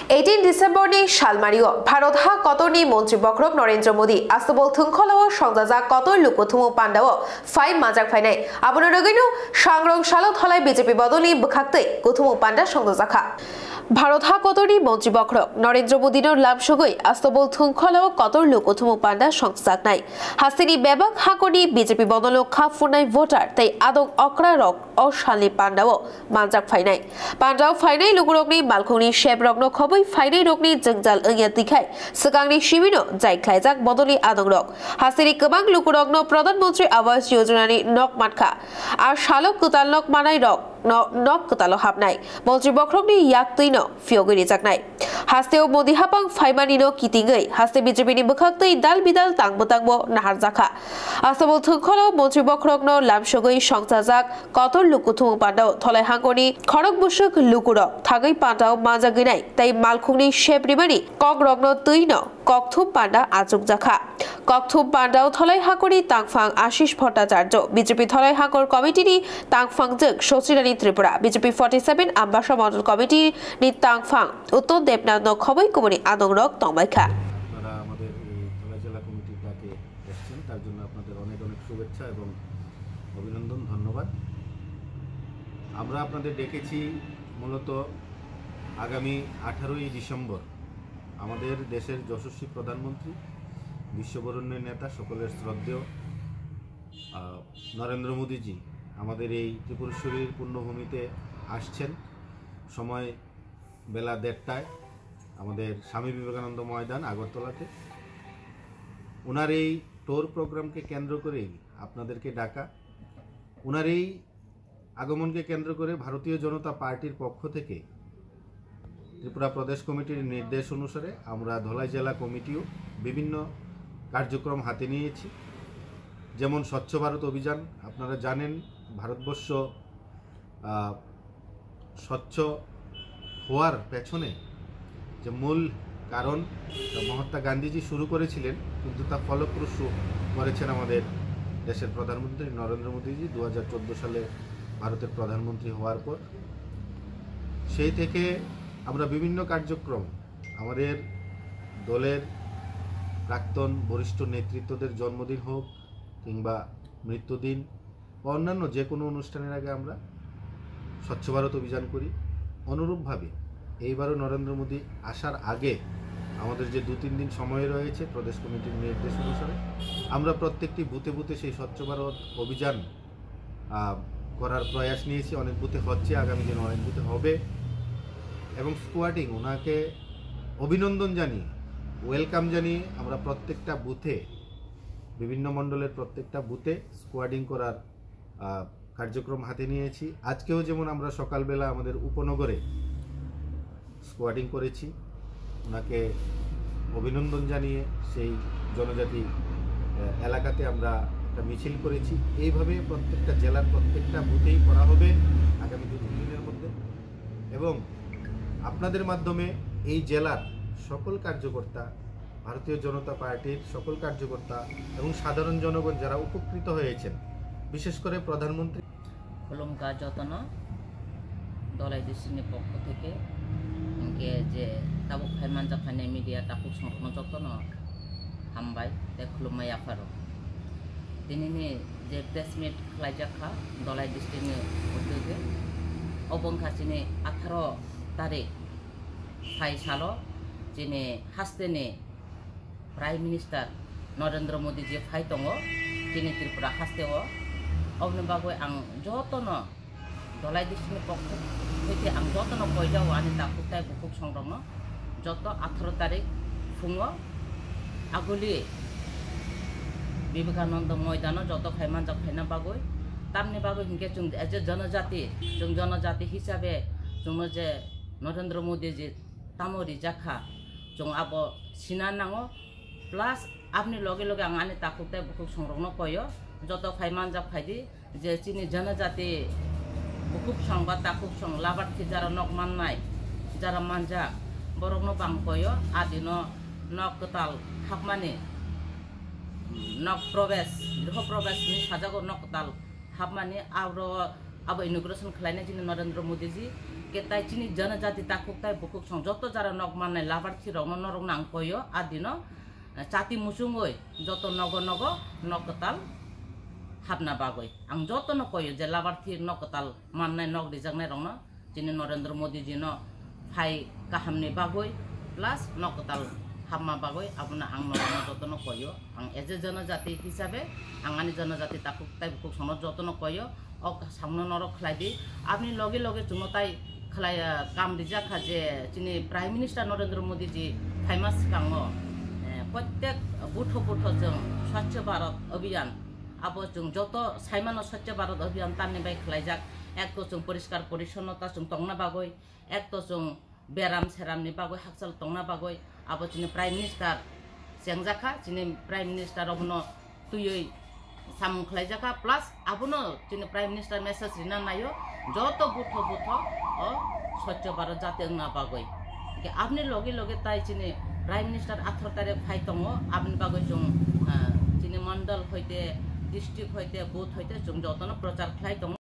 18 ডিসেম্বরनि सालमारियाव भारत हा कतरनि मन्त्री बख्रक नरेंद्र मोदी आस्तबल थुंखलाव संजाजाक कतर लुकुथुम पान्डाव फाइ माजाक फाइनाय आबनो रगैनो सांग्रं सालो थलाय बीजेपी बदलनि बखाक्तै गुथुम पान्डा संजाजाखा भारत हा कतरनि मन्त्री बख्रक नरेंद्र मोदीनो लामसगै आस्तबल थुंखलाव कतर लुकुथुम पान्डा संजाकनाय हास्तिनि बेबक हाकरनि बीजेपी बदलो खाफुनाय भोटार तै आदं अक्रा रक अशालनि पान्डाव माजाक फाइनाय पान्डाव फाइनाय लुकुरकनि मालखुंनि शेप रगनो खबै फाइनाय रकनि जंजाल ओंया दिखाय सिगांनि शिबिनो जायख्लायजाक बदलनि आदं रक हास्तिनि गोबां लुकुरकनो प्रधानमन्त्री आवास योजनानि नक मातखा आर सालो कुताल नक मानाय रक नक कुतालो हाबनाय मन्त्री बख्रकनि याक्तैनो फियोगैनि जाकनाय हास्तेव मोदी हापां फाइमानिनो कितिङै हास्ते बीजेपीनि बखाक्तै दाल बिदाल तांबो तांबो नाहार जाखा आसामाव थुंखलाव मन्त्री बख्रकनो लामसगै संजाजाक कतर लुकुथुम पान्डाव थलाय हांगरनि खरक बुसुक लुकुरक थागै पान्डाव माजागैनाय तै मालखुंनि शेप रिमानि कक रगनो तैनो ककथुम पान्डा आजुक जाखा ककथुम पान्डाव थलाय हाकरनि तांफां आशिष भट्टाचार्य बीजेपी थलाय हाकर कमिटिनि तांफांजों सचिरानि त्रिपुरा बीजेपी 47 आम्बासा मडल कमिटिनि तांफां उत्तर देबनाथ खबै कुमनि आदं रक तंबायखा আপনারা আমাদের এই জেলা কমিটির ডাকে এসেছেন তার জন্য আপনাদের অনেক অনেক শুভেচ্ছা এবং অভিনন্দন ধন্যবাদ। আমরা আপনাদের ডেকেছি মূলত আগামী 18ই ডিসেম্বর আমাদের দেশের যশস্বী প্রধানমন্ত্রী বিশ্ববরেণ্য নেতা সকলের শ্রদ্ধেয় নরেন্দ্র মোদীজি আমাদের এই ত্রিপুরেশ্বরীর পূর্ণভূমিতে আসছেন। সময় বেলা 1:30টায় আমাদের স্বামী বিবেকানন্দ ময়দান আগরতলাতে। ওনার এই টোর প্রোগ্রামকে কেন্দ্র করেই আপনাদেরকে ডাকা। ওনার এই আগমনকে কেন্দ্র করে ভারতীয় জনতা পার্টির পক্ষ থেকে ত্রিপুরা প্রদেশ কমিটির নির্দেশ অনুসারে আমরা ধলাই জেলা কমিটিও বিভিন্ন কার্যক্রম হাতে নিয়েছি। যেমন স্বচ্ছ ভারত অভিযান, আপনারা জানেন ভারতবর্ষ স্বচ্ছ হওয়ার পেছনে যে মূল কারণ মহাত্মা গান্ধীজি শুরু করেছিলেন, কিন্তু তা ফলপ্রসূ করেছেন আমাদের দেশের প্রধানমন্ত্রী নরেন্দ্র মোদীজি 2014 সালে ভারতের প্রধানমন্ত্রী হওয়ার পর। সেই থেকে আমরা বিভিন্ন কার্যক্রম আমাদের দলের প্রাক্তন বরিষ্ঠ নেতৃত্বদের জন্মদিন হোক কিংবা মৃত্যুদিন বা অন্যান্য যে কোনো অনুষ্ঠানের আগে আমরা স্বচ্ছ ভারত অভিযান করি। অনুরূপভাবে এইবারও নরেন্দ্র মোদী আসার আগে আমাদের যে 2-3 দিন সময় রয়েছে প্রদেশ কমিটির নির্দেশ অনুসারে আমরা প্রত্যেকটি বুথে বুথে সেই স্বচ্ছ ভারত অভিযান করার প্রয়াস নিয়েছি। অনেক বুথে হচ্ছে, আগামী দিনে অনেক বুথে হবে। এবং স্কোয়াডিং ওনাকে অভিনন্দন জানিয়ে ওয়েলকাম জানিয়ে আমরা প্রত্যেকটা বুথে বিভিন্ন মণ্ডলের প্রত্যেকটা বুথে স্কোয়াডিং করার কার্যক্রম হাতে নিয়েছি। আজকেও যেমন আমরা সকালবেলা আমাদের উপনগরে স্কোয়াডিং করেছি, ওনাকে অভিনন্দন জানিয়ে সেই জনজাতি এলাকাতে আমরা একটা মিছিল করেছি। এইভাবে প্রত্যেকটা জেলার প্রত্যেকটা বুথেই করা হবে আগামী 2-3 দিনের মধ্যে। এবং আপনাদের মাধ্যমে এই জেলার সকল কার্যকর্তা, ভারতীয় জনতা পার্টির সকল কার্যকর্তা এবং সাধারণ জনগণ যারা উপকৃত হয়েছেন, বিশেষ করে প্রধানমন্ত্রী খুলুমকা যতন দলাই ডিসিनि পক্ষ থেকে ইনকে যে তাবুক ফাইমান জাফাইনাय মিডিয়া তাবুক সংরক্ষণ যতন হামबाय তে খুলুমমাय आफारो दिनैनि जे प्रेस मिट खालायजाखा दलाई डिस्ट्रिक्टनि उद्योगे अबंखासिनि 18 तारिख फाइ सालो जिनि हास्तेनि प्राइम मिनिस्टार नरेंद्र मोदी जे फाइ दङ दिनै त्रिपुरा हास्तेव अबनि बागै आं जतनो दलाई डिस्ट्रिक्टनि पक्ष हইতে आं जतनो कयजाव आनि दाखुताय बुकुक संरक्षण जत 18 तारिख फुङाव आगुलि विवेकानंद मयदान जत फाइमान जाफायना बागै तारनि बागै हिंके जों एज ए जनजाति हिसाबै जों जे नरेंद्र मोदी जी तामरि जाखा जों अब सिना नांगो प्लास आपनि लगे लगे आं आनि ताकुताय बुकुक संरक्षण कयो जत फाइमान जाफायदि जे चिनि जनजाति बुकुक संबा ताकुक सं लाबार्थि जारा नक माननाय जारा मानजा बरकनो बां कयो आदिनो नक कताल हाबमानि नक प्रवेश गृह प्रवेश नि साजागो नक कताल हाबमानि आरो अब इनोग्रेशन खालायनाय जोंनि Narendra Modi ji ketai chini janajati takuk tai bukuk song joto jara nok manai labarthi rong norong nang koyo adino chati musungoi joto nogo nokotal habna bagoi ang joto no koyo je labarthi nokotal mannai nok dijangnai rong no chini Narendra Modi ji no phai kahamni bagoi plus nokotal hamma bagoi abuna ang norong joto no koyo ang eje janajati hisabe angani janajati takuk tai bukuk song joto no koyo ok samno norok khlaidi apni loge loge chumotai khlai kam dija khaje chini Prime Minister Narendra Modi ji famous kango প্রত্যেক বুথো বুথো जों स्वच्छ भारत अभियान आबो जों जतो साइमानो स्वच्छ भारत अभियान तानि बाय खलाइजाक एक तो जों परिष्कार परिच्छन्नता जों तंगना बागय एक तो जों बेराम सेरामनि बागय हाकसाल तंगना बागय आबो चिनि प्राइम मिनिस्टार जेंजाखा चिनि प्राइम मिनिस्टार अबनो तुयै साम खलाइजाखा प्लस आबनो चिनि प्राइम मिनिस्टार मेसेज रिना नायो जतो बुथो बुथो ओ स्वच्छ भारत जाते ना बागय के आपनि लगे लगे ताइ चिनि प्राइम मिनिस्टार 18 तारिख फाइ दङो आपनि बागै जों चिनि मण्डल हयते डिस्ट्रिक्ट हयते बुथ हयते जों जतनो प्रचार खालाय दङ।